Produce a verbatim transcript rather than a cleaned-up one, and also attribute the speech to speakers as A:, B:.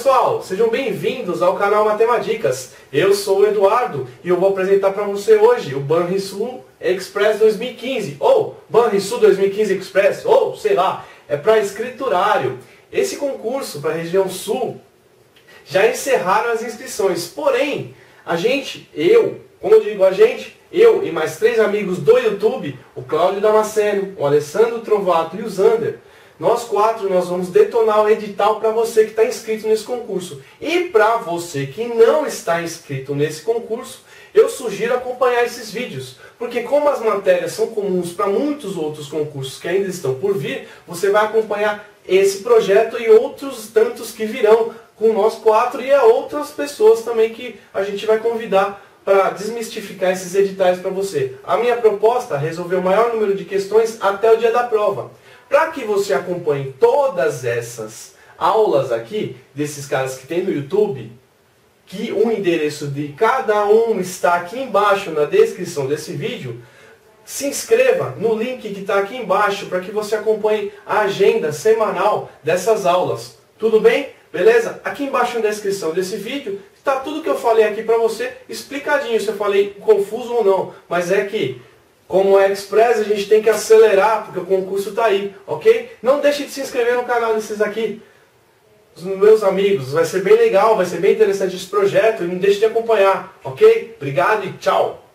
A: pessoal, sejam bem-vindos ao canal Matemadicas. Eu sou o Eduardo e eu vou apresentar para você hoje o Banrisul Express dois mil e quinze, ou Banrisul dois mil e quinze Express, ou sei lá, é para escriturário. Esse concurso para a região sul já encerraram as inscrições, porém, a gente, eu, como eu digo a gente, eu e mais três amigos do YouTube, o Cláudio Damasceno, o Alessandro Trovato e o Zander, nós quatro nós vamos detonar o edital para você que está inscrito nesse concurso. E para você que não está inscrito nesse concurso, eu sugiro acompanhar esses vídeos. Porque como as matérias são comuns para muitos outros concursos que ainda estão por vir, você vai acompanhar esse projeto e outros tantos que virão com nós quatro e a outras pessoas também que a gente vai convidar para desmistificar esses editais para você. A minha proposta é resolver o maior número de questões até o dia da prova. Para que você acompanhe todas essas aulas aqui, desses caras que tem no YouTube, que o endereço de cada um está aqui embaixo na descrição desse vídeo, se inscreva no link que está aqui embaixo para que você acompanhe a agenda semanal dessas aulas. Tudo bem? Beleza? Aqui embaixo na descrição desse vídeo está tudo que eu falei aqui para você explicadinho, se eu falei confuso ou não, mas é que como é Express, a gente tem que acelerar, porque o concurso está aí, ok? Não deixe de se inscrever no canal desses aqui, os meus amigos. Vai ser bem legal, vai ser bem interessante esse projeto e não deixe de acompanhar, ok? Obrigado e tchau!